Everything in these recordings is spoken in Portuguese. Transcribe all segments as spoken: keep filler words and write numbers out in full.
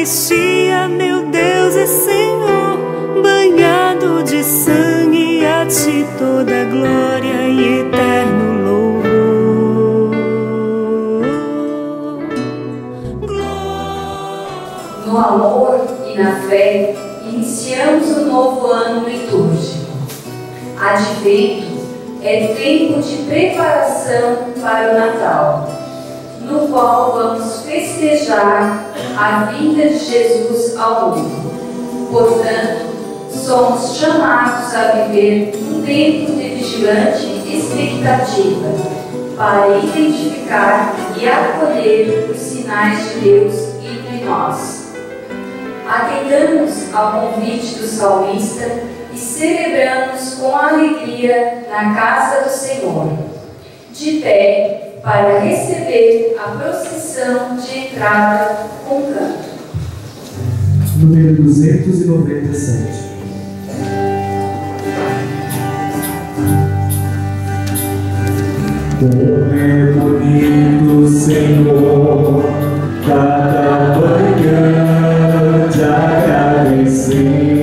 Eucaristia, meu Deus e Senhor, banhado de sangue, a ti toda glória e eterno louvor. Glória. No amor e na fé, iniciamos o novo ano litúrgico. Advento é tempo de preparação para o Natal, no qual vamos festejar a vinda de Jesus ao mundo. Portanto, somos chamados a viver um tempo de vigilante expectativa para identificar e acolher os sinais de Deus entre nós. Atendamos ao convite do salmista e celebramos com alegria na casa do Senhor, de pé para receber a procissão de entrada com canto. Número duzentos e noventa e sete. Como é bonito, Senhor, cada manhã te agradecer.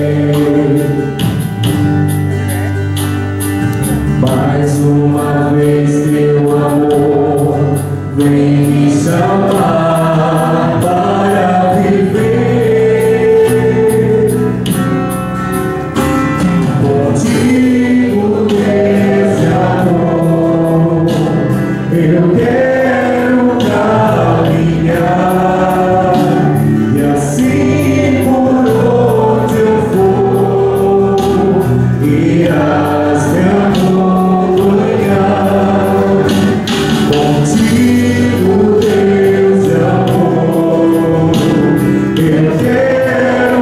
Mais uma vez teu amor vem me chamar para viver. Contigo, Deus de amor, eu quero caminhar, e assim por onde eu for, irás me acompanhar. Contigo, Deus de amor, eu quero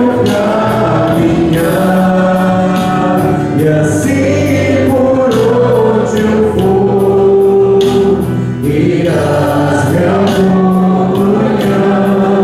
caminhar, e assim por onde eu for, irás me acompanhar.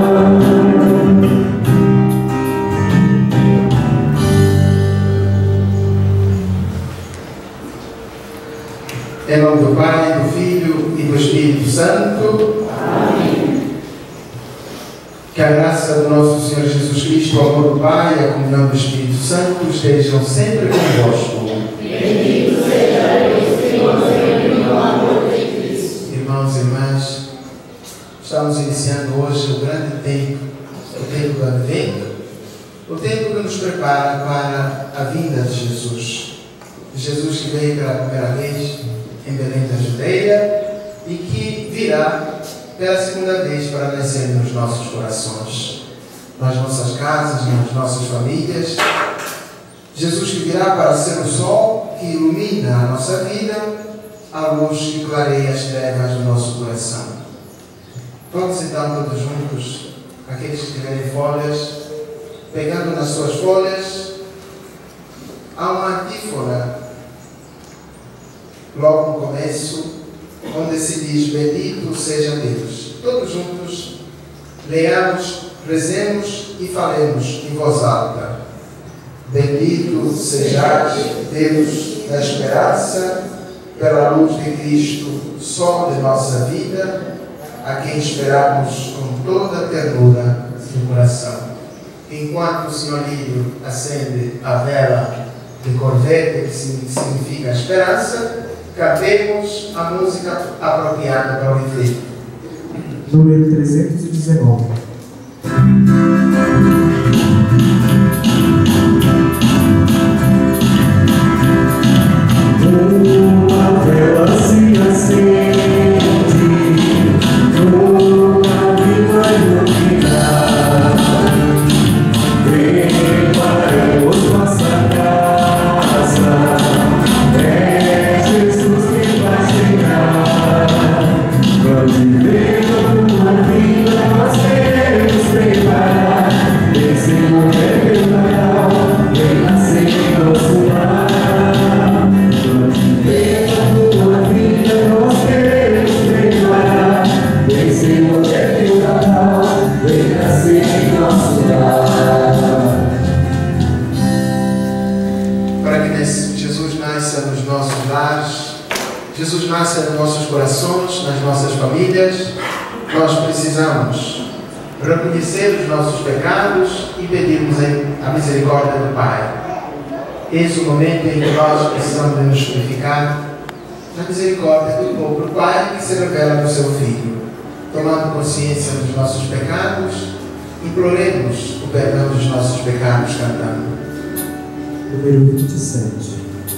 Em nome do Pai, do Filho e do Espírito Santo. Amém. Que a graça do nosso Senhor Jesus Cristo, o amor do Pai e a comunhão do Espírito Santo estejam sempre convosco. Bendito seja Deus, Senhor, sempre no amor de Cristo. Irmãos e irmãs, estamos iniciando hoje o grande tempo, o tempo do Advento, o tempo que nos prepara para a vinda de Jesus. Jesus que veio pela primeira vez em Belém da Judeia e que virá pela segunda vez para nascer nos nossos corações, nas nossas casas, nas nossas famílias. Jesus que virá para ser o sol que ilumina a nossa vida, a luz que clareia as trevas do nosso coração. Vamos então todos juntos, aqueles que tiverem folhas, pegando nas suas folhas, há uma antífona logo no começo, onde se diz: bendito seja Deus. Todos juntos, leamos, rezemos e falemos em voz alta. Bendito sejais, Deus da esperança, pela luz de Cristo, sol de nossa vida, a quem esperamos com toda a ternura do coração. Enquanto o Senhor Lírio acende a vela de cor verde, que significa a esperança, cantemos a música apropriada para o efeito. Número trezentos e dezenove. Uma vela se acende, uma viva iluminar, preparamos nossa casa, é Jesus que vai chegar. Vamos viver a tua vida, nós queremos preparar esse momento do Natal, vem nascer em nosso lar. Vamos viver a tua vida, nós queremos preparar esse momento do Natal, vem nascer em nosso lar. Para que Jesus nasça nos nossos lares, Jesus nasça nos nossos corações, nas nossas famílias, nós precisamos reconhecer os nossos pecados e pedirmos a misericórdia do Pai. Esse é o momento em que nós precisamos de nos purificar na misericórdia do próprio Pai que se revela no seu Filho. Tomando consciência dos nossos pecados, imploremos o perdão dos nossos pecados cantando. Número vinte e sete.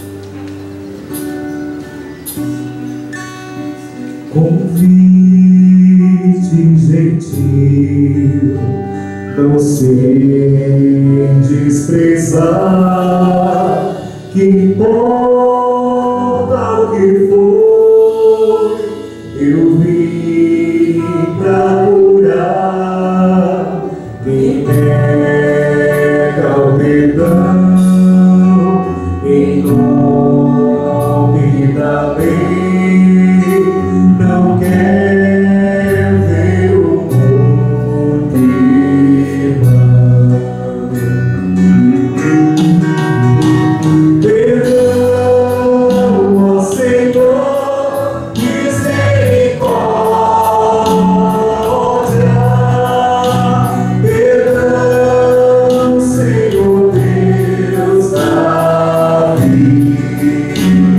Convite gentil, não sei desprezar, que importa o que for, eu vim pra curar, me nega o perdão, em nome da lei, não quer ver o mundo irmão. Perdão, ó Senhor, misericórdia. Perdão, Senhor Deus da vida.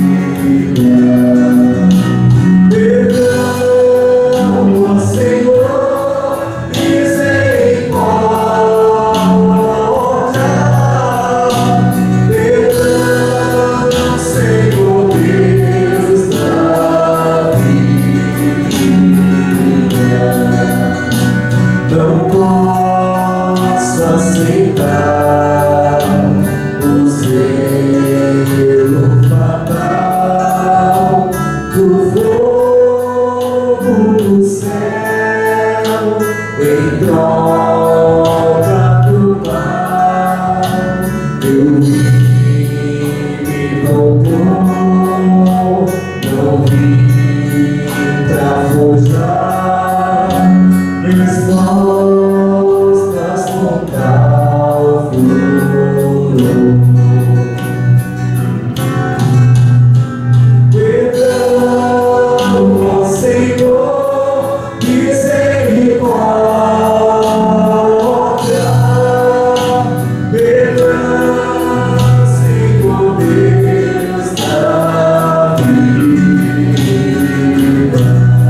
Perdão, ó Senhor, misericórdia. Perdão, Senhor Deus da vida. Não posso aceitar o zelo fatal do fogo do céu em troca do mal. Eu vim me propor, não vim pra forjar respostas com tal furor. Perdão, ó Senhor, misericórdia. Perdão, Senhor Deus da vida.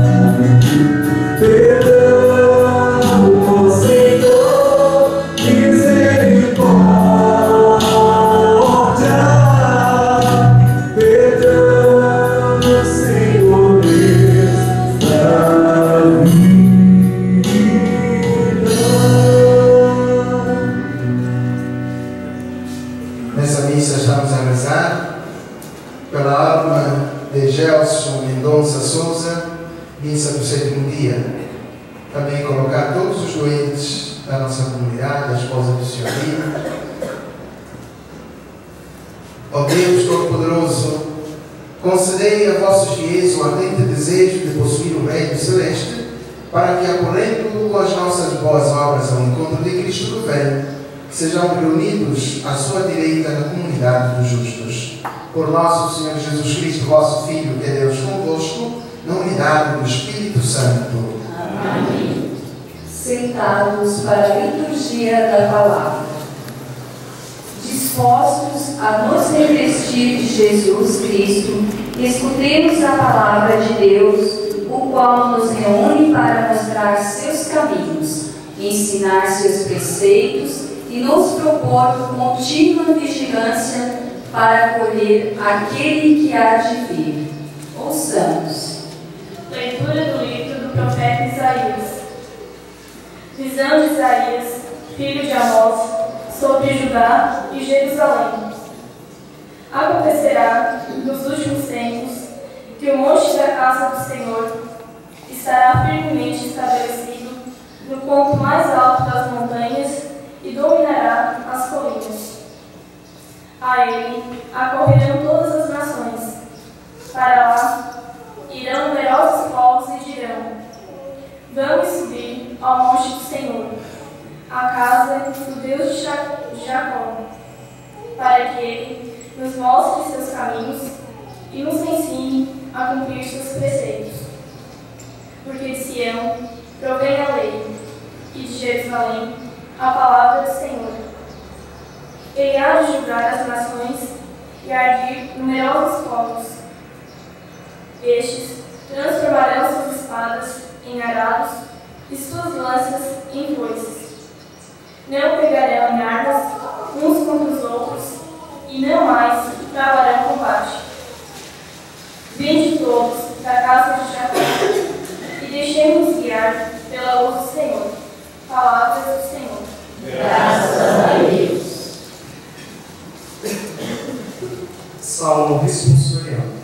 Perdão, ó Senhor, misericórdia. Perdão, Senhor Deus da vida. Nessa missa estamos a rezar pela alma de Gelson Mendonça Souza, missa do sétimo dia. Também colocar todos os doentes da nossa comunidade, a esposa do Senhor. Ó Deus Todo-Poderoso, concedei a vossos fiéis o ardente desejo de possuir o Reino Celeste, para que, acolhendo com as nossas boas obras ao encontro de Cristo que vem, sejam reunidos à sua direita na comunidade dos justos. Por nosso Senhor Jesus Cristo, vosso Filho, que é Deus convosco, na unidade do Espírito Santo. Amém. Sentados para a liturgia da palavra, dispostos a nos revestir de Jesus Cristo, escutemos a palavra de Deus, o qual nos reúne para mostrar seus caminhos, ensinar seus preceitos e nos propor contínua vigilância para acolher aquele que há de vir. Ouçamos. Leitura do livro do profeta Isaías. Visão de Isaías, filho de Amós, sobre Judá e Jerusalém. Acontecerá, nos últimos tempos, que o monte da casa do Senhor estará firmemente estabelecido no ponto mais alto das montanhas e dominará as colinas. A ele acorrerão todas as nações. Para lá irão numerosos povos e dirão: vamos subir ao monte do Senhor, a casa do Deus de Jacó, para que ele nos mostre seus caminhos e nos ensine a cumprir seus preceitos. Porque de Sião provém a lei, e e de Jerusalém a palavra do Senhor. Ele há de julgar as nações e ardir numerosos povos. Estes transformarão suas espadas em arados e suas lanças em foices. Não pegarão em armas uns contra os outros e não mais travarão combate. Vinde todos da casa de Jacó e deixemos guiar pela luz do Senhor. Palavras do Senhor. Graças a Deus. Salmo responsorial.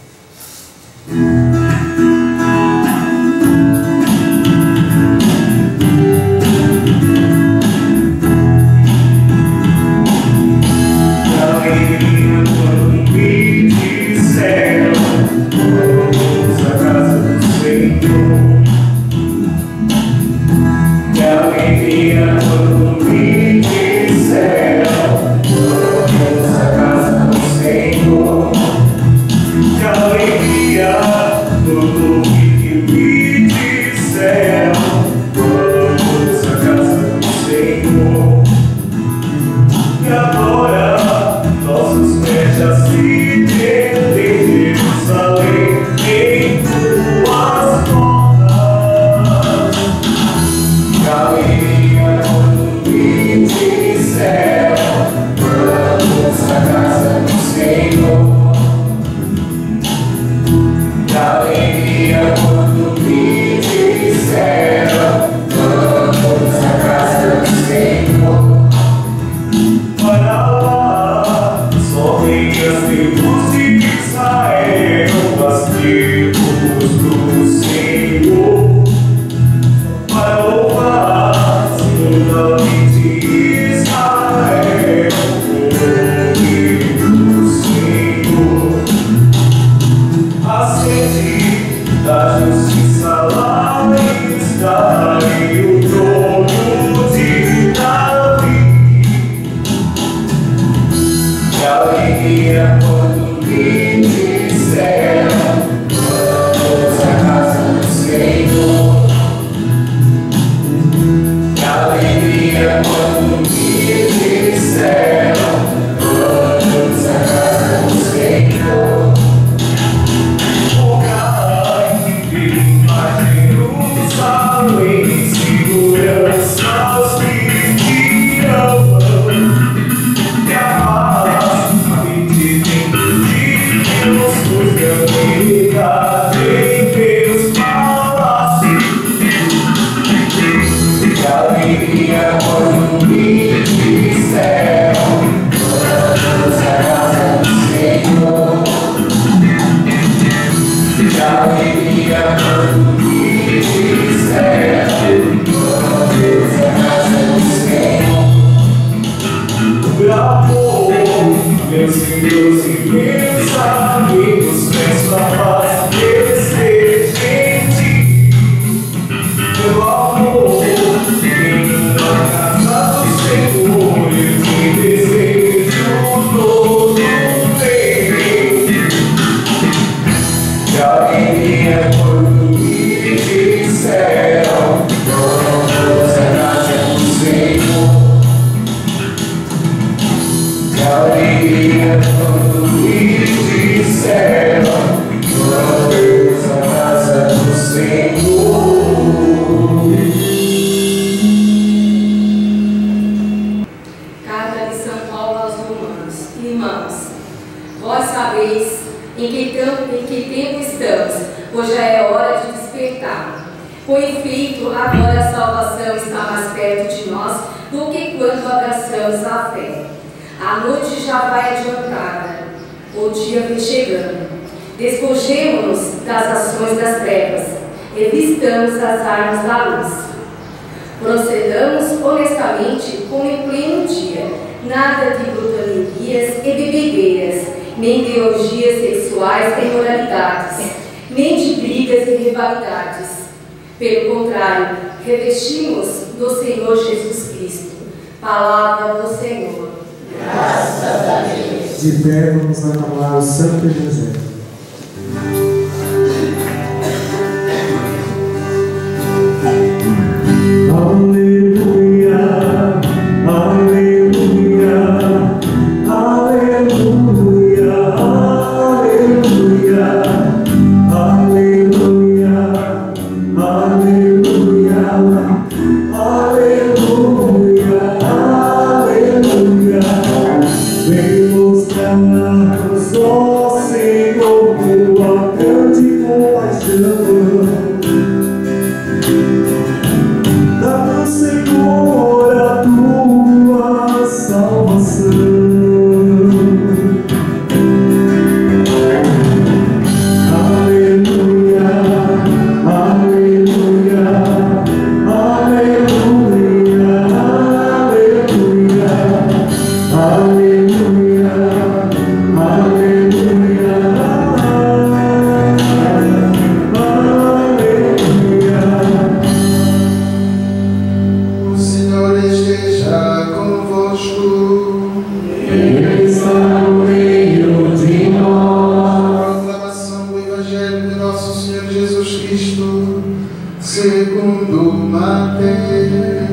Despojemo-nos das ações das trevas, revistamos as armas da luz. Procedamos honestamente como em pleno dia, nada de glutonerias e bebedeiras, nem de orgias sexuais e imoralidades, nem de brigas e rivalidades. Pelo contrário, revestimos do Senhor Jesus Cristo. Palavra do Senhor. Graças a Deus. De pé vamos aclamar o Santo Evangelho. Aleluia. convosco. Ele está no meio de nós. Proclamação do Evangelho de nosso Senhor Jesus Cristo, segundo Mateus.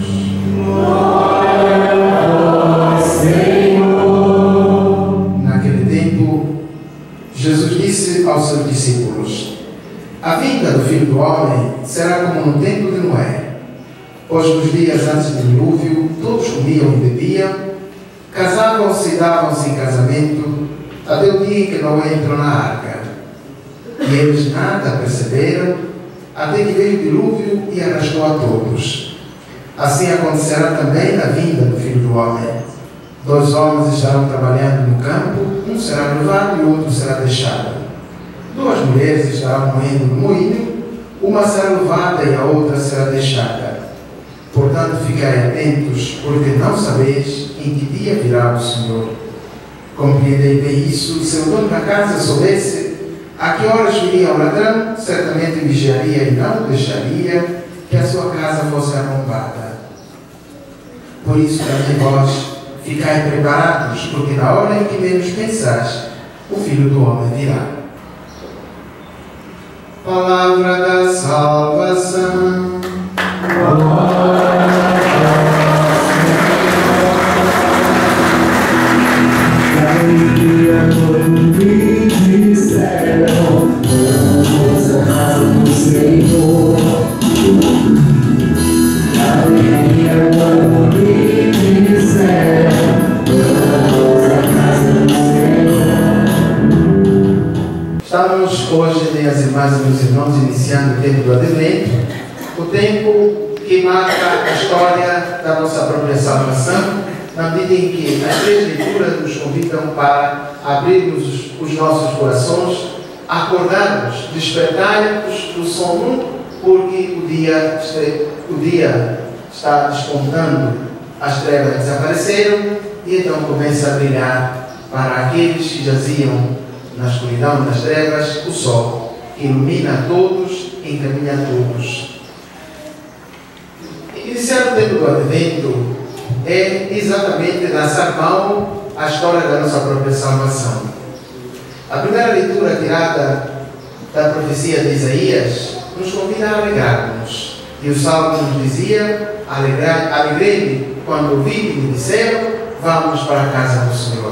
Glória a vós, Senhor. Naquele tempo, Jesus disse aos seus discípulos: a vinda do Filho do Homem será como no tempo de Noé. Pois nos dias antes do dilúvio, todos comiam e bebiam, casavam-se e davam-se em casamento, até o dia em que Noé entrou na arca. E eles nada perceberam, até que veio o dilúvio e arrastou a todos. Assim acontecerá também na vinda do Filho do Homem. Dois homens estarão trabalhando no campo, um será levado e o outro será deixado. Duas mulheres estarão moendo no moinho, uma será levada e a outra será deixada. Portanto, ficai atentos, porque não sabeis em que dia virá o Senhor. Compreendei bem isso: se o dono da casa soubesse a que horas viria o ladrão, certamente vigiaria e não deixaria que a sua casa fosse arrombada. Por isso também vós ficai preparados, porque na hora em que menos pensais, o Filho do Homem virá. Palavra da salvação. Estamos hoje, minhas irmãs e meus irmãos, iniciando o tempo do Advento, o tempo que marca a história da nossa própria salvação, na medida em que as três leituras nos convidam para abrirmos os nossos corações, acordarmos, despertarmos do sono, porque o dia, o dia está despontando, as trevas desapareceram e então começa a brilhar para aqueles que jaziam na escuridão das trevas o sol, que ilumina a todos e encaminha a todos. Iniciar o tempo do Advento é exatamente lançar mão à história da nossa própria salvação. A primeira leitura tirada da profecia de Isaías nos convida a alegrarmos. E o Salmo nos dizia: alegrei-me quando ouvi que me disseram, vamos para a casa do Senhor.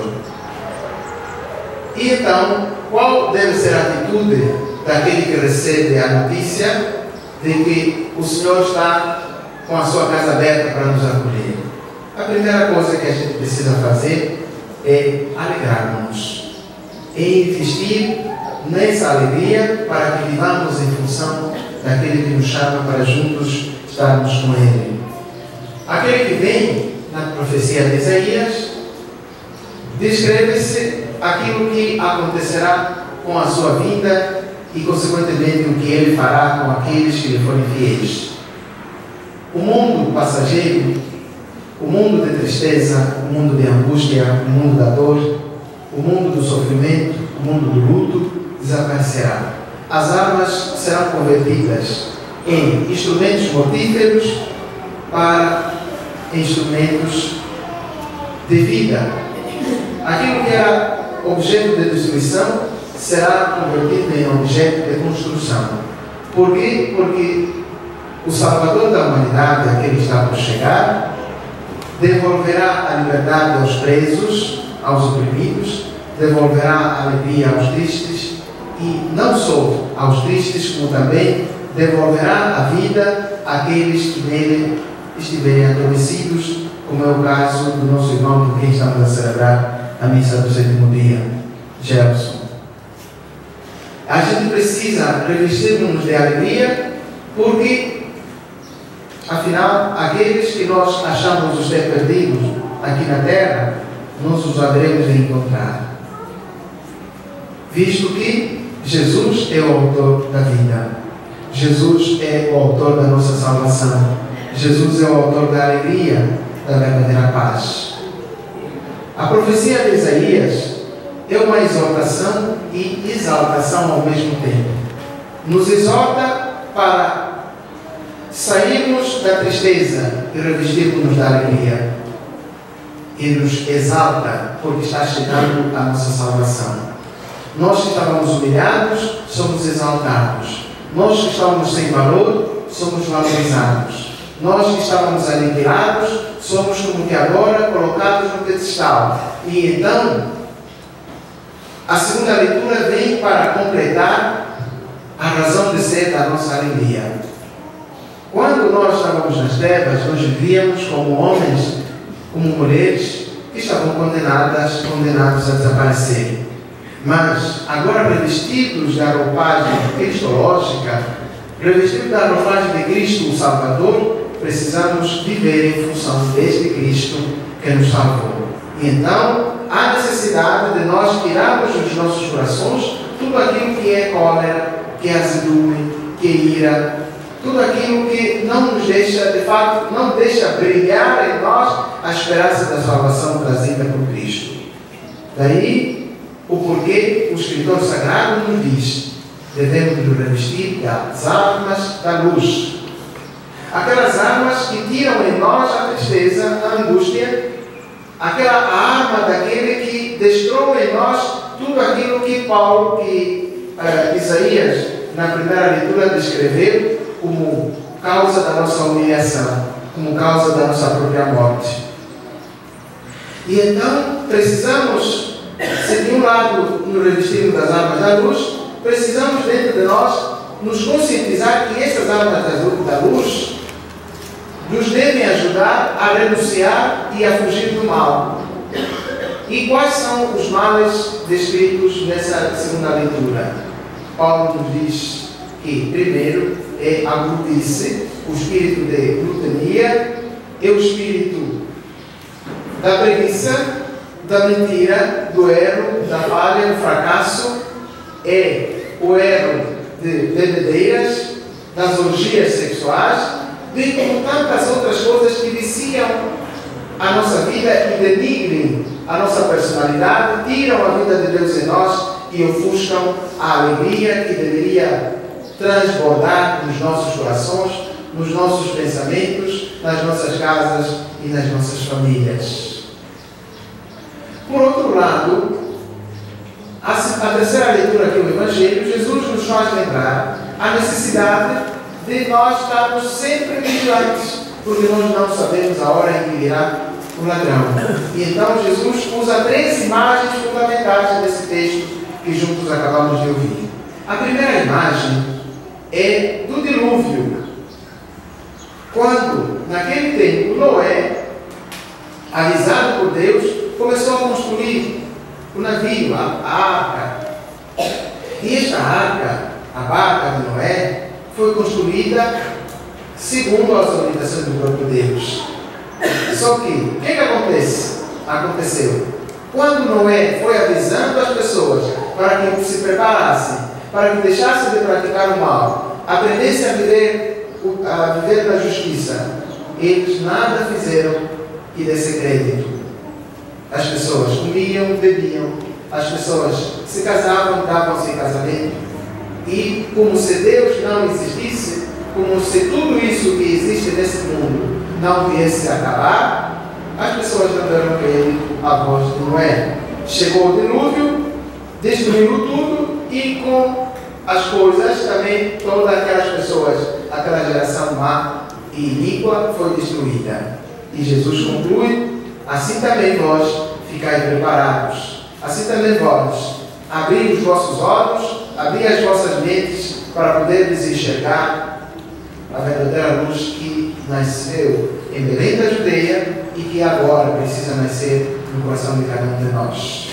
E então, qual deve ser a atitude daquele que recebe a notícia de que o Senhor está com a sua casa aberta para nos acolher? A primeira coisa que a gente precisa fazer é alegrarmos, é investir nessa alegria para que vivamos em função daquele que nos chama para juntos estarmos com Ele. Aquele que vem na profecia de Isaías descreve-se aquilo que acontecerá com a sua vinda e, consequentemente, o que Ele fará com aqueles que lhe forem fiéis. O mundo passageiro, o mundo de tristeza, o mundo de angústia, o mundo da dor, o mundo do sofrimento, o mundo do luto desaparecerá. As armas serão convertidas em instrumentos mortíferos para instrumentos de vida. Aquilo que era objeto de destruição será convertido em objeto de construção. Por quê? Porque o Salvador da humanidade, aquele que está por chegar, devolverá a liberdade aos presos, aos oprimidos, devolverá a alegria aos tristes e não só aos tristes, como também devolverá a vida àqueles que nele estiverem adormecidos, como é o caso do nosso irmão com quem estamos a celebrar a missa do sétimo dia, Gelson. A gente precisa revestir-nos de alegria, porque afinal, aqueles que nós achamos os ter perdidos aqui na terra, nós os haveremos de encontrar. Visto que Jesus é o autor da vida, Jesus é o autor da nossa salvação, Jesus é o autor da alegria, da verdadeira paz. A profecia de Isaías é uma exortação e exaltação ao mesmo tempo. Nos exorta para sairmos da tristeza e revestirmos da alegria. e nos exalta, porque está chegando a nossa salvação. Nós que estávamos humilhados, somos exaltados. Nós que estávamos sem valor, somos valorizados. Nós que estávamos aniquilados, somos como que agora colocados no pedestal. E então, a segunda leitura vem para completar a razão de ser da nossa alegria. Quando nós estávamos nas trevas, nós vivíamos como homens, como mulheres, que estavam condenadas, condenados a desaparecer. Mas, agora revestidos da roupagem cristológica, revestidos da roupagem de Cristo, o Salvador, precisamos viver em função deste Cristo que nos salvou. E então, há necessidade de nós tirarmos dos nossos corações tudo aquilo que é cólera, que é azedume, que é ira, tudo aquilo que não nos deixa, de fato, não deixa brilhar em nós a esperança da salvação trazida por Cristo. Daí, o porquê o escritor sagrado nos diz: devemos nos revestir das armas da luz. Aquelas armas que tiram em nós a tristeza, a angústia, aquela arma daquele que destrói em nós tudo aquilo que Paulo, que uh, Isaías, na primeira leitura, descreveu como causa da nossa humilhação, como causa da nossa própria morte. E então, precisamos, se de um lado nos revestirmos das armas da luz, precisamos dentro de nós nos conscientizar que essas armas da luz nos devem ajudar a renunciar e a fugir do mal. E quais são os males descritos nessa segunda leitura? Paulo nos diz que, primeiro, é a glutice, o espírito de glutania, é o espírito da preguiça, da mentira, do erro, da falha, do fracasso, é o erro de bebedeiras, das orgias sexuais, bem como tantas outras coisas que viciam a nossa vida e denigrem a nossa personalidade, tiram a vida de Deus em nós e ofuscam a alegria que deveria transbordar nos nossos corações, nos nossos pensamentos, nas nossas casas e nas nossas famílias. Por outro lado, a, a terceira leitura aqui do Evangelho, Jesus nos faz lembrar a necessidade de nós estarmos sempre vigilantes, porque nós não sabemos a hora em que virá o ladrão. E então Jesus usa três imagens fundamentais desse texto que juntos acabamos de ouvir. A primeira imagem é do dilúvio. Quando, naquele tempo, Noé, avisado por Deus, começou a construir o navio, a, a arca. E esta arca, a barca de Noé, foi construída segundo as orientações do próprio Deus. Só que, o que, que acontece? aconteceu? Quando Noé foi avisando as pessoas para que se preparassem, para que deixassem de praticar o mal, aprendessem a viver, a viver na justiça, eles nada fizeram que desse crédito. As pessoas comiam, bebiam, as pessoas se casavam, davam-se em casamento, e como se Deus não existisse, como se tudo isso que existe nesse mundo não viesse a acabar, as pessoas não deram crédito à voz de Noé. Chegou o dilúvio, destruiu tudo, e com as coisas também todas aquelas pessoas, aquela geração má e iníqua foi destruída. E Jesus conclui: assim também vós ficai preparados, assim também vós abri os vossos olhos, abri as vossas mentes para poderes enxergar a verdadeira luz que nasceu em Belém da Judeia e que agora precisa nascer no coração de cada um de nós.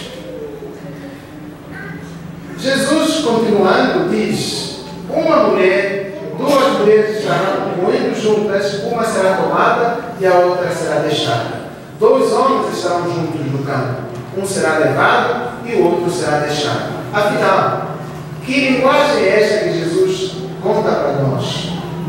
Jesus, continuando, diz: uma mulher, duas mulheres estarão moendo juntas, uma será tomada e a outra será deixada. Dois homens estarão juntos no campo, um será levado e o outro será deixado. Afinal, que linguagem é esta que Jesus conta para nós?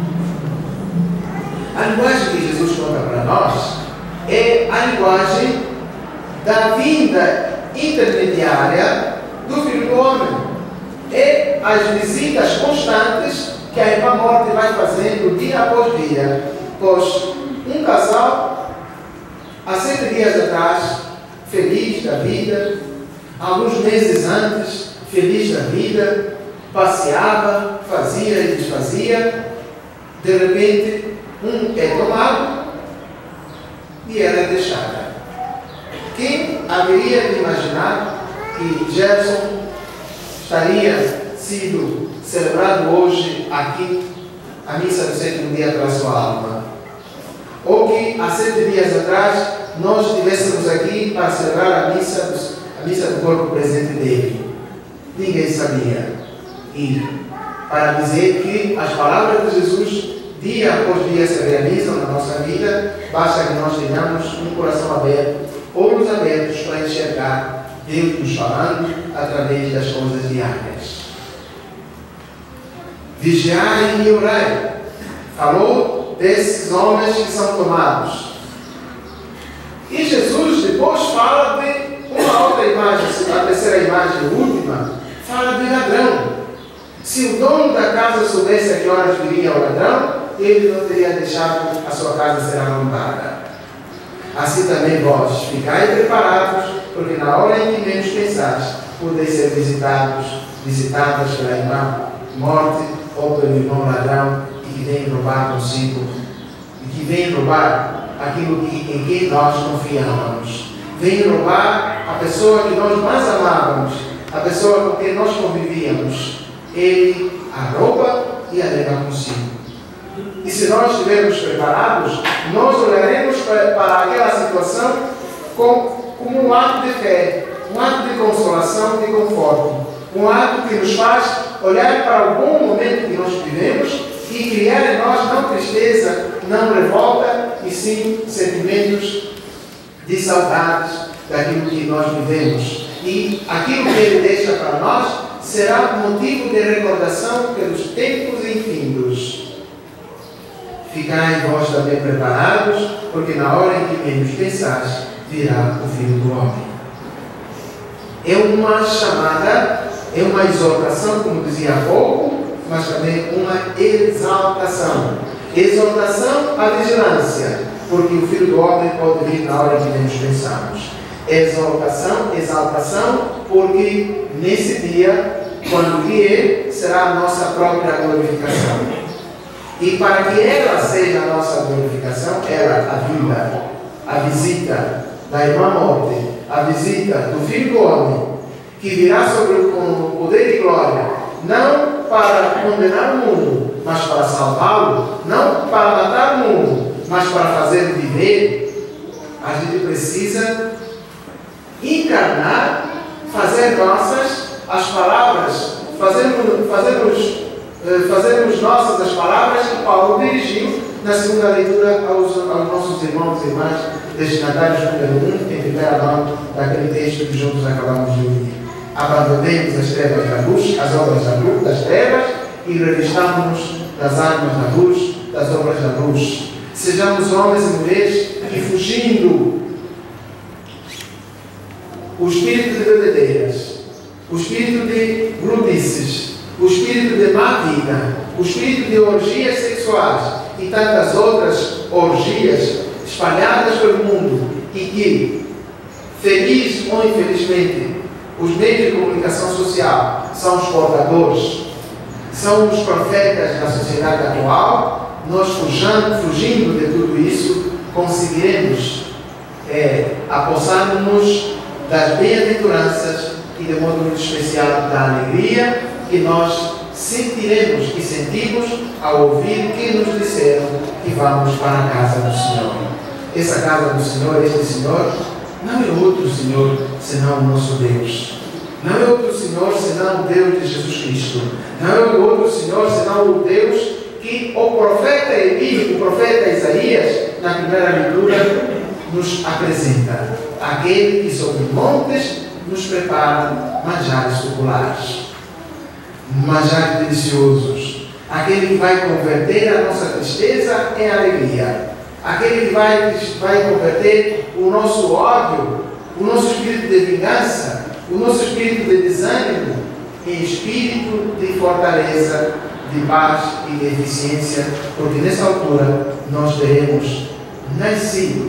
A linguagem que Jesus conta para nós é a linguagem da vinda intermediária do Filho do Homem. É as visitas constantes que a irmã Morte vai fazendo dia após dia, pois um casal, assim sete dias atrás, feliz da vida, alguns meses antes, feliz da vida, passeava, fazia e desfazia, de repente, um é tomado e ela é deixada. Quem haveria de imaginar que Gerson estaria sido celebrado hoje aqui, a missa do sétimo dia para a sua alma? Ou que há sete dias atrás nós estivéssemos aqui para celebrar a missa, dos, a missa do corpo presente dele? Ninguém sabia. E para dizer que as palavras de Jesus dia após dia se realizam na nossa vida, basta que nós tenhamos um coração aberto, olhos abertos para enxergar Deus nos falando através das coisas diárias. Vigiai e orai. Falou desses homens que são tomados. E Jesus depois fala de uma outra imagem, a terceira imagem, última, fala de ladrão. Se o dono da casa soubesse a que horas viria o ladrão, ele não teria deixado a sua casa ser arrombada. Assim também vós, ficai preparados, porque na hora em que menos pensais, podeis ser visitados, visitadas pela irmã morte ou pelo irmão ladrão, e que vem roubar consigo, e que vem roubar aquilo que, em que nós confiávamos. Vem roubar a pessoa que nós mais amávamos, a pessoa com quem nós convivíamos. Ele a rouba e a leva consigo. E se nós estivermos preparados, nós olharemos para, para aquela situação como, como um ato de fé, um ato de consolação, de conforto, um ato que nos faz olhar para o bom momento que nós vivemos e criar em nós não tristeza, não revolta, e sim sentimentos de saudades daquilo que nós vivemos. E aquilo que Ele deixa para nós será motivo de recordação pelos tempos infindos. Ficai vós também preparados, porque na hora em que menos pensais, virá o Filho do Homem. É uma chamada, é uma exortação, como dizia há pouco, mas também uma exaltação. Exortação à vigilância, porque o Filho do Homem pode vir na hora em que menos pensamos. Exaltação, exaltação, porque nesse dia, quando vier, será a nossa própria glorificação. E para que ela seja a nossa glorificação, ela, a vida, a visita da irmã morte, a visita do Filho do Homem, que virá sobre com o poder e glória, não para condenar o mundo, mas para salvá-lo, não para matar o mundo, mas para fazer viver, a gente precisa encarnar, fazer nossas as palavras, fazermos, fazermos fazermos nossas as palavras que Paulo dirigiu na segunda leitura aos, aos nossos irmãos e irmãs destinatários número um, em primeira mão daquele texto que juntos acabamos de ouvir. Abandonemos as trevas da luz, as obras da luz, das trevas, e revistamos-nos das armas da luz, das obras da luz. Sejamos homens e mulheres que, fugindo o espírito de bebedeiras, o espírito de glumices, o espírito de má vida, o espírito de orgias sexuais e tantas outras orgias espalhadas pelo mundo, e que, feliz ou infelizmente, os meios de comunicação social são os portadores, são os profetas da sociedade atual. Nós fugindo, fugindo de tudo isso, conseguiremos é, apossar-nos das bem-aventuranças e, de modo muito especial, da alegria que nós sentiremos e sentimos ao ouvir que nos disseram que vamos para a casa do Senhor. Essa casa do Senhor, este Senhor, não é outro Senhor senão o nosso Deus. Não é outro Senhor senão o Deus de Jesus Cristo. Não é outro Senhor senão o Deus que o profeta Eli, o profeta Isaías, na primeira leitura, nos apresenta. Aquele que sobre montes nos prepara manjares populares, manjares deliciosos. Aquele que vai converter a nossa tristeza em alegria. Aquele que vai, vai converter o nosso ódio, o nosso espírito de vingança, o nosso espírito de desânimo em espírito de fortaleza, de paz e de eficiência, porque nessa altura nós teremos nascido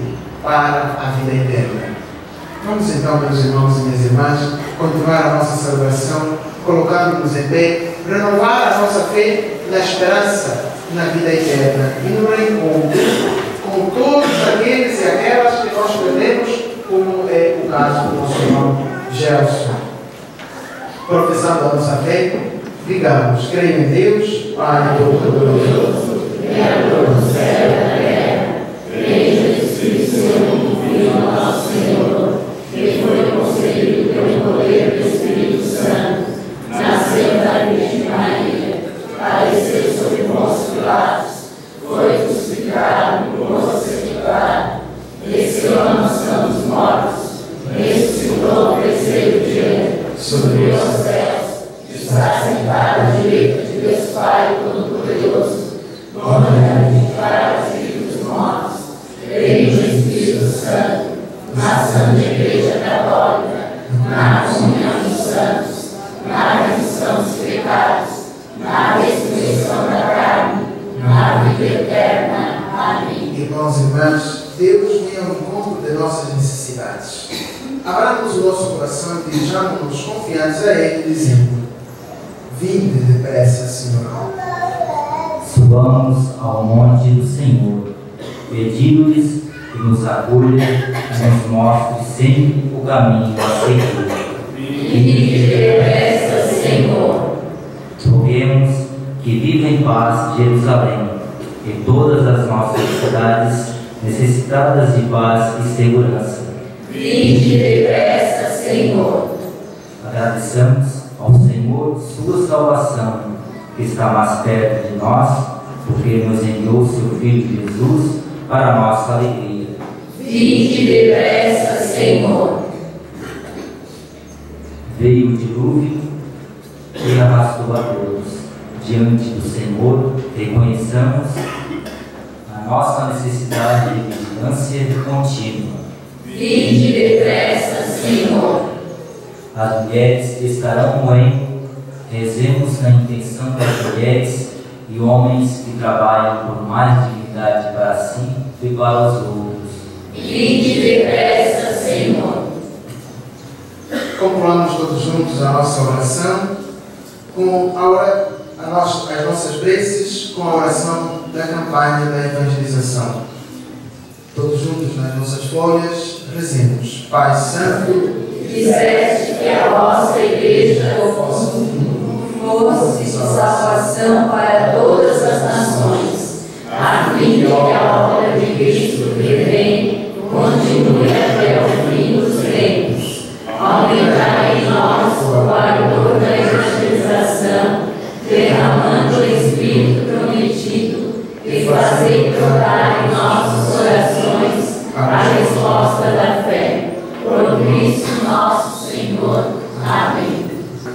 para a vida eterna. Vamos então, meus irmãos e minhas irmãs, continuar a nossa celebração, colocando-nos em pé, renovar a nossa fé na esperança na vida eterna e no reencontro com todos aqueles e aquelas que nós perdemos, como é o caso do nosso irmão Gelson. Professando a nossa fé, digamos: creio em Deus, Pai Todo-Poderoso, Criador do céu e da terra, creio em Jesus Cristo, seu único Filho, nosso Senhor, que foi concebido pelo poder do Espírito Santo, nasceu da Virgem Maria, padeceu sob Pôncio Pilatos, foi crucificado, crucificado, desceu à mansão dos mortos, ressuscitou ao terceiro dia, subiu aos céus, está sentado à direita de Deus Pai Todo-Poderoso, governando para os vivos e os mortos, creio no Espírito Santo, na Santa Igreja Católica, na comunhão dos santos, na remissão dos pecados, na ressurreição da carne, na vida eterna. Amém. Irmãos e irmãs, Deus vem ao encontro de nossas necessidades. Abramos o nosso coração e dirijamos-nos confiantes a Ele, dizendo: vinde depressa, Senhor. Subamos ao monte do Senhor, pedindo-lhes que nos acolha e nos mostre sempre o caminho a seguir. Vinde depressa, Senhor. Roguemos que viva em paz Jerusalém e todas as nossas cidades necessitadas de paz e segurança. Vinde depressa, Senhor. Agradecemos ao Senhor sua salvação, que está mais perto de nós, porque nos enviou seu Filho Jesus para a nossa alegria. Vinde depressa, Senhor. Veio o dilúvio e arrastou a todos. Diante do Senhor, reconheçamos a nossa necessidade de vigilância contínua. Vinde depressa, Senhor. As mulheres estarão moendo, rezemos na intenção das mulheres e homens que trabalham por mais dignidade para si e para os outros. Vinde depressa, Senhor. Concluamos todos juntos a nossa oração com a ora, a nossa, as nossas preces com a oração da campanha da evangelização. Todos juntos nas nossas folhas, rezemos: Pai Santo, Disseste que a vossa igreja fosse de salvação para todas as nações, a fim de que a obra de Cristo que vem continue até o fim dos tempos. Aumentai em nós o ardor da evangelização, derramando o Espírito prometido, e fazei brotar em nossos corações a resposta da fé. Por Cristo nosso Senhor. Amém.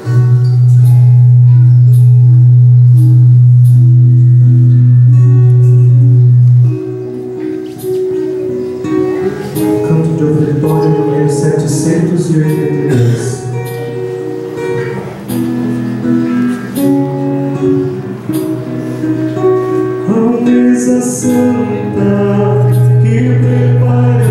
Canto de ofertório número setecentos e oitenta e dois. A mesa santa que preparamos,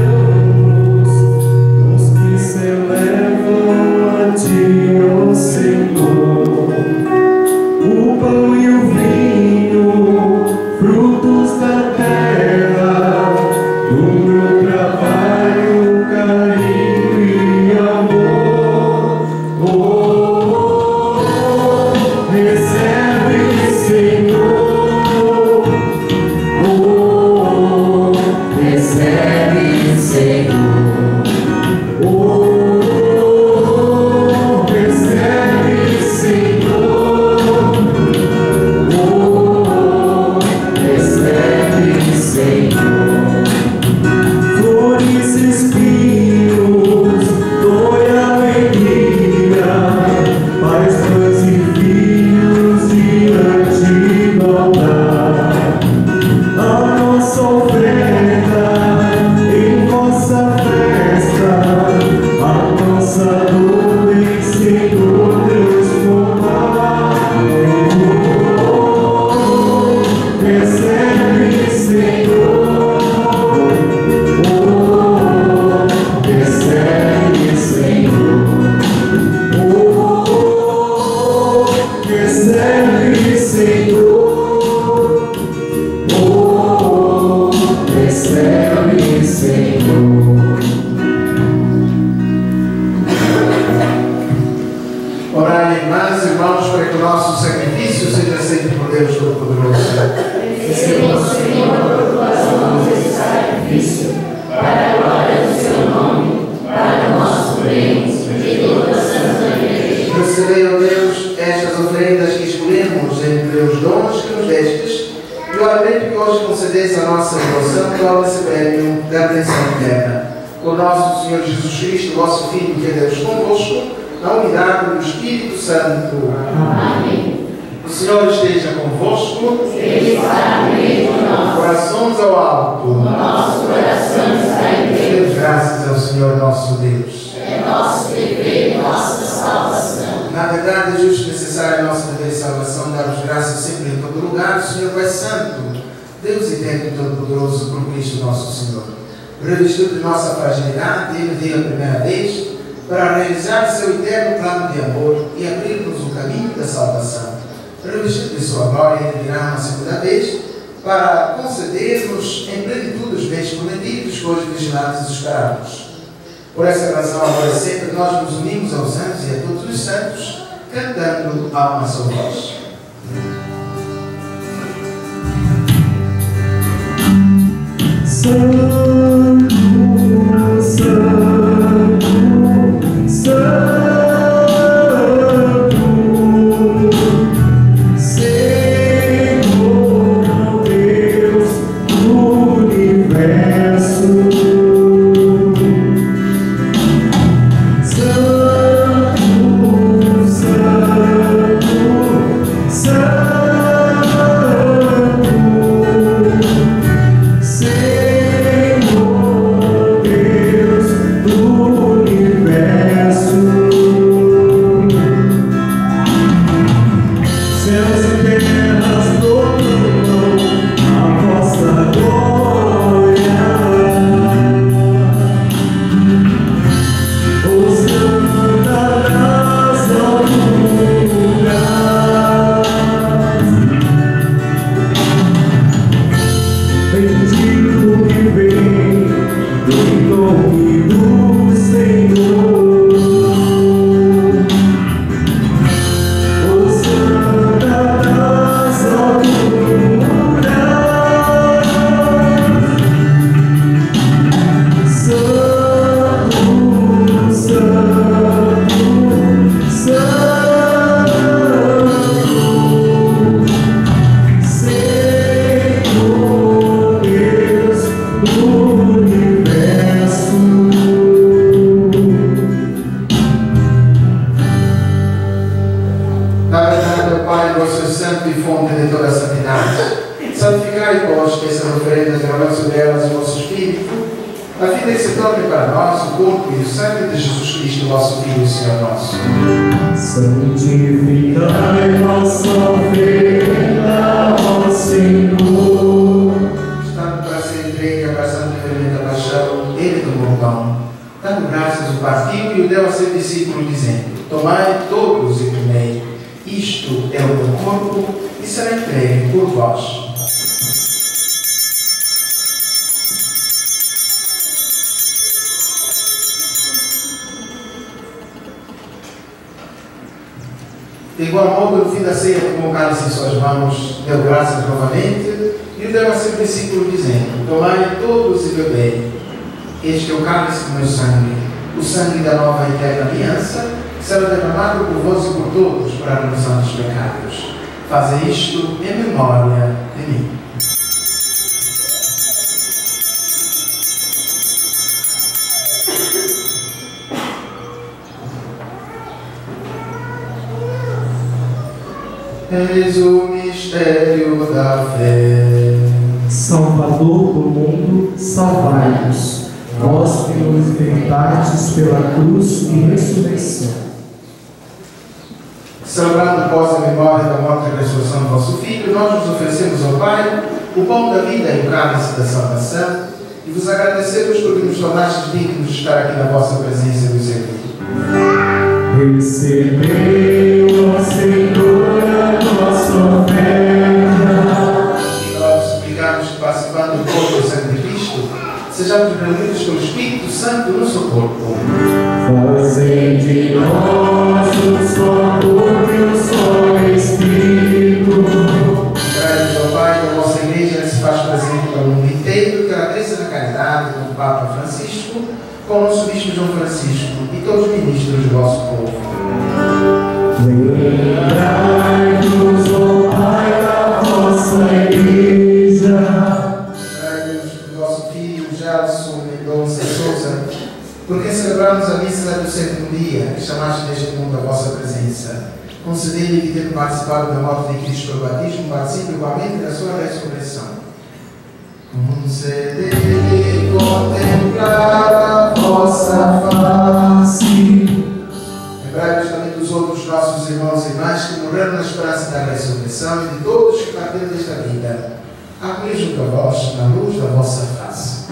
os que se elevam a ti, ó Senhor, o pão e o vinho, frutos da terra, do meu trabalho, carinho e amor. Oh, oh, oh, recebe, Senhor. Oh, oh, recebe, Senhor. Oh, oh, recebe, Senhor. Oh, recebe, Senhor. Flores, espinhos, dor e alegria, pais, mães e filhos diante do altar. A nossa oferta em vossa fé. Orai, irmãs e irmãos, para que o nosso sacrifício seja aceito por Deus Todo-Poderoso. Recebemos, Senhor, por tuas mãos esse sacrifício, para a glória do seu nome, para o nosso bem e de toda a Santa Igreja. Recebei, ó Deus, estas oferendas que escolhemos entre os dons que nos destes, e o alimento que hoje concedeis à nossa devoção, torna-se prémio da atenção eterna. Com nosso Senhor Jesus Cristo, vosso Filho, que é Deus convosco, na unidade do Espírito Santo. Amém. O Senhor esteja convosco. Ele está no meio de nós. Corações ao alto. O nosso coração está em Deus. Demos graças ao Senhor nosso Deus. É nosso dever e nossa salvação. Na verdade, é justo e necessário a nossa dever e salvação, dar-vos graças sempre em todo lugar, o Senhor Pai Santo, Deus eterno e todo-poderoso, por Cristo nosso Senhor. Revestido de nossa fragilidade, Ele veio a primeira vez para realizar seu eterno plano de amor e abrir-nos o caminho da salvação. Revestido de sua glória, Ele virá uma segunda vez para conceder-nos em plenitude os bens prometidos que hoje vigilantes esperamos. Por essa razão, agora e sempre, nós nos unimos aos anjos e a todos os santos, cantando a uma só voz. Santo, Santo, Santo, Senhor Deus do universo. Santificai nossa oferenda ao Senhor. Estando para ser entregue a passando de fermenta paixão, ele tomou o pão, dando graças, o partiu e o deu a seu discípulo, dizendo: tomai todos e comei, isto é o meu corpo, e será entregue por vós. De igual modo, no fim da ceia, tomou o cálice em suas mãos, deu graças novamente e o deu a seu discípulo, dizendo: tomai todos e bebei. Este é o cálice do meu sangue, o sangue da nova e eterna aliança, que será derramado por vós e por todos para a remissão dos pecados. Fazei isto em memória de mim. Eis o mistério da fé. Salvador do mundo, salvai-nos. Vós que nos libertastes pela cruz e ressurreição. Celebrando após a memória da morte e ressurreição do vosso Filho, nós nos oferecemos ao Pai o pão da vida e o cálice da salvação, e vos agradecemos porque nos tornastes dignos de estar aqui na vossa presença e vos servir. Recebeu, ó Senhor, a nossa oferta. E nós suplicamos que, participando do corpo e sangue de Cristo, sejamos sejamos reunidos com o Espírito Santo no seu corpo. Fazei de nós um só corpo e um só Espírito. Traz ao Pai da vossa Igreja que se faz presente para o mundo inteiro, que ela cresça na caridade com o Papa Francisco, com o nosso Bispo João Francisco e todos os ministros do vosso povo. Lembrai-nos, ó Pai, da vossa Igreja. Traz o vosso filho Gelson Mendonça Souza, porque celebramos a missa do sétimo dia, que chamaste deste mundo a vossa presença. Concedei-lhe que, tendo participado da morte de Cristo pelo batismo, participe igualmente da sua ressurreição. Concedei-lhe contemplar a vossa face. Lembrai-vos também dos outros nossos irmãos e irmãs que morreram na esperança da ressurreição e de todos que partiram desta vida. Acolhei junto a vós, na luz da vossa face.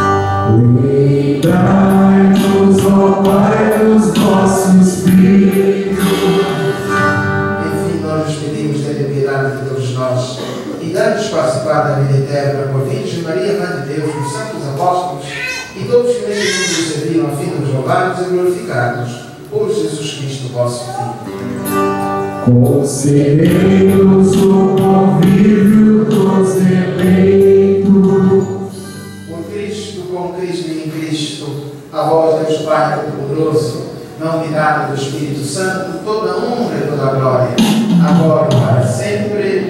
Lembrai-nos, ó Pai, dos vossos filhos. Enfim, nós nos pedimos, tenha piedade de todos nós e dá-nos participar da vida eterna por Virgem Maria, Mãe de Deus, os santos apóstolos e todos que neste mundo nos serviram a fim de nos louvarmos e glorificarmos por Jesus Cristo, vosso Filho. Concedei-nos o convívio dos eleitos. Por Cristo, com Cristo e em Cristo, a vós, Deus Pai Todo-Poderoso, na unidade do Espírito Santo, toda honra e toda glória, agora e para sempre.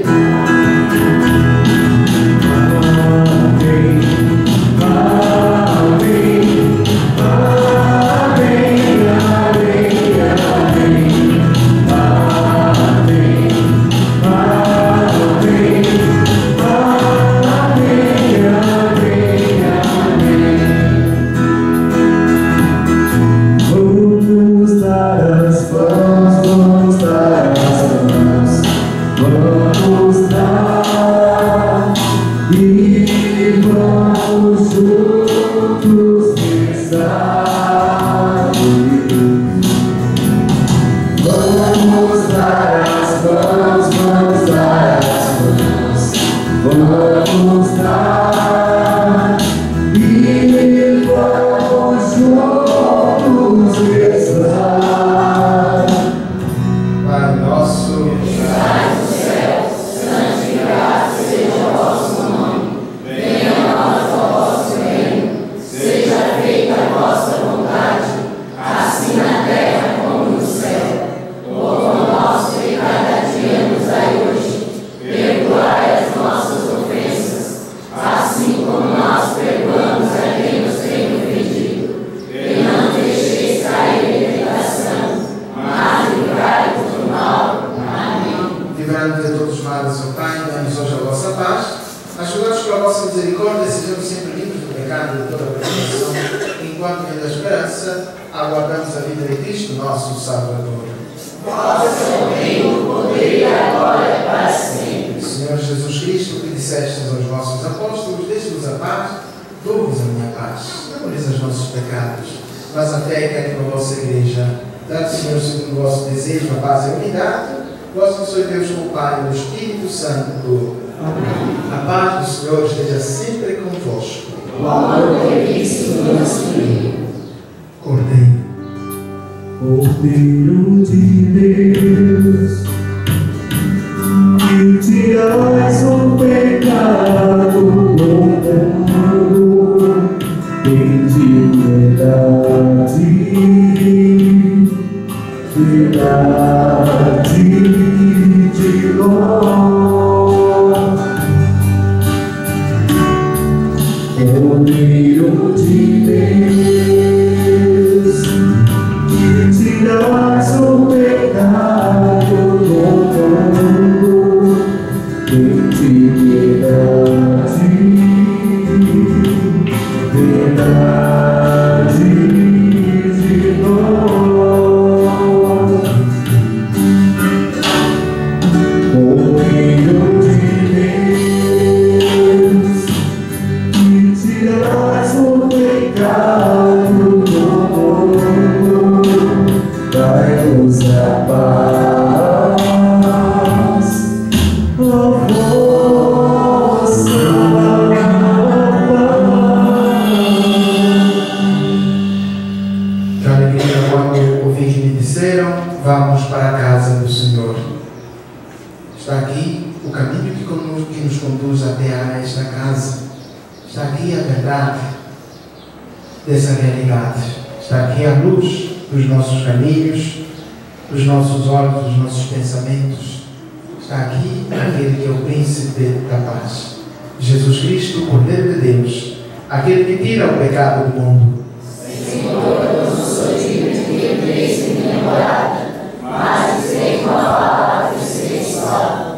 Cordeiro de Deus, que tirais o pecado do mundo, tende piedade, piedade de nós. Cordeiro de Deus, tiras o pecado do mundo, tem piedade, piedade de nós. nesta casa. Está aqui a verdade dessa realidade. Está aqui a luz dos nossos caminhos, dos nossos olhos, dos nossos pensamentos. Está aqui aquele que é o príncipe da paz. Jesus Cristo, o Cordeiro de Deus, aquele que tira o pecado do mundo. Senhor, eu não sou digno de que entreis em minha morada, mas dizei com a palavra e serei salvo.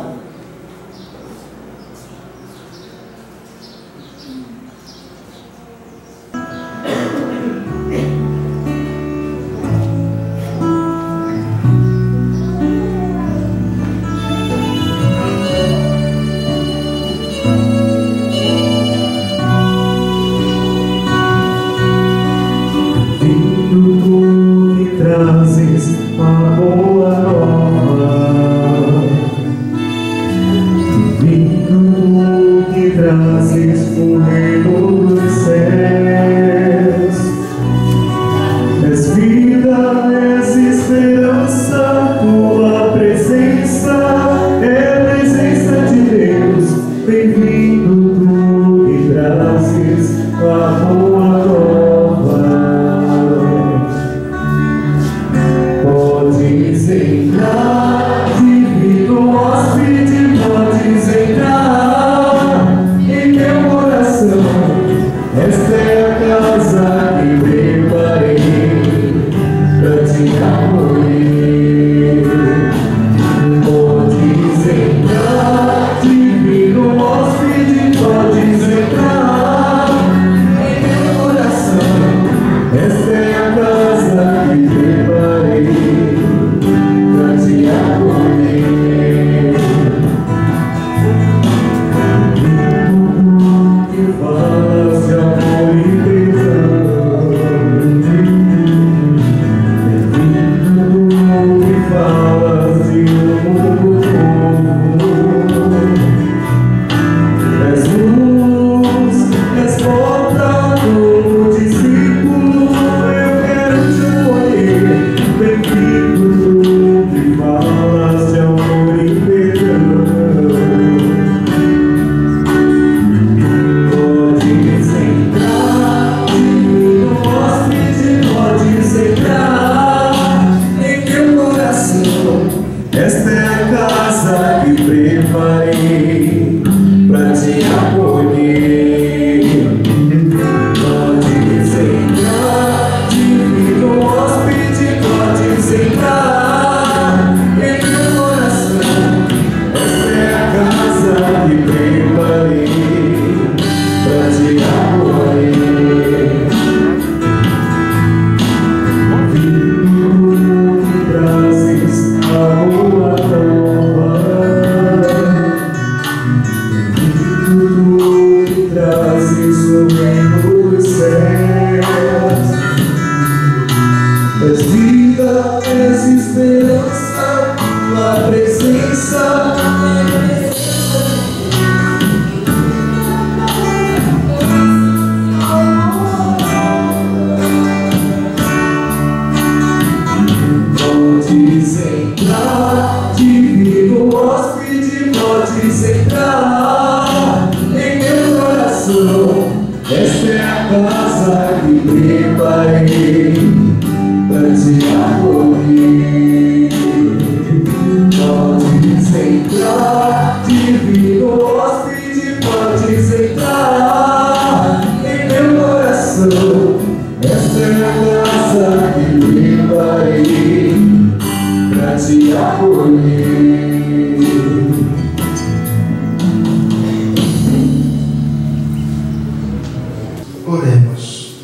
Oremos.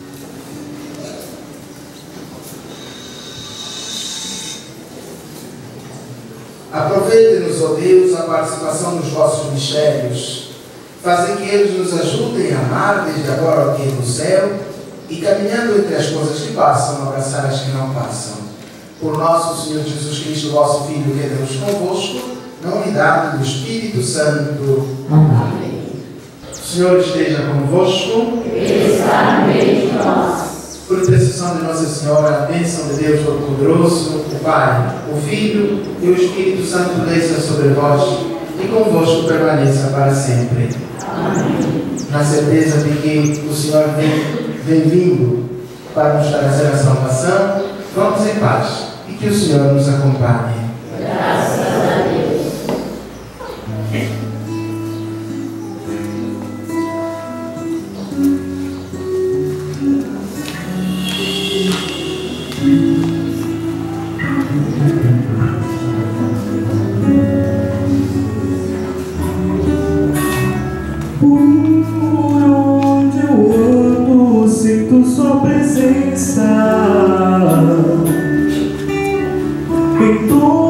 Aproveite-nos, ó Deus, a participação nos vossos mistérios. Fazem que eles nos ajudem a amar desde agora aqui no céu e, caminhando entre as coisas que passam, abraçar as que não passam. Por nosso Senhor Jesus Cristo, vosso Filho, que é Deus convosco, na unidade do Espírito Santo. Amém. O Senhor esteja convosco. Ele está no meio de nós. Por intercessão de Nossa Senhora, a bênção de Deus Todo-Poderoso, o Pai, o Filho e o Espírito Santo desça sobre vós e convosco permaneça para sempre. Na certeza de que o Senhor vem, vem vindo para nos trazer a salvação, vamos em paz e que o Senhor nos acompanhe. Graças a Deus. Por onde eu ando, sinto sua presença. Em todo